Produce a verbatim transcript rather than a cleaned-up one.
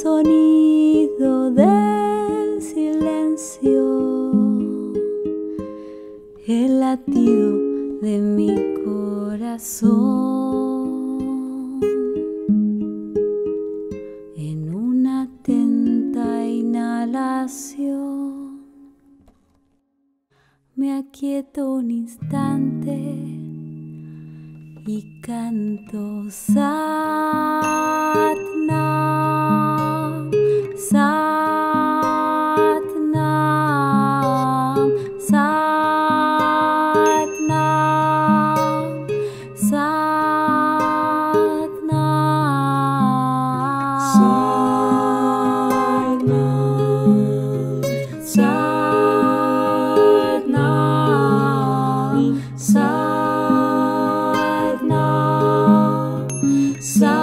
sonido del silencio, el latido de mi corazón, en una atenta inhalación me aquieto un instante y canto Sat Nam, Sat Nam, Sat Nam, Sat Nam, Sat Nam, Sat Nam, Sat Nam, Sat